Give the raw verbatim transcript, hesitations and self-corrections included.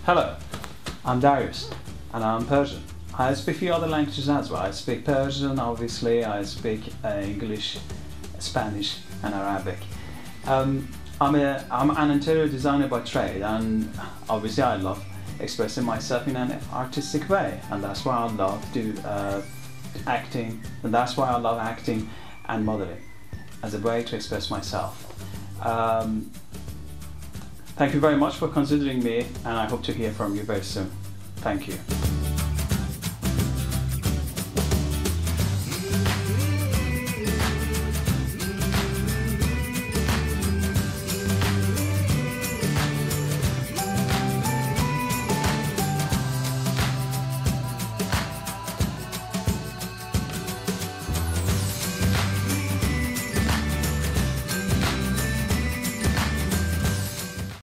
Hello, I'm Darius and I'm Persian. I speak a few other languages as well. I speak Persian, obviously, I speak uh, English, Spanish and Arabic. Um, I'm, a, I'm an interior designer by trade, and obviously I love expressing myself in an artistic way, and that's why I love do, uh, acting, and that's why I love acting and modeling as a way to express myself. Um, Thank you very much for considering me, and I hope to hear from you very soon. Thank you.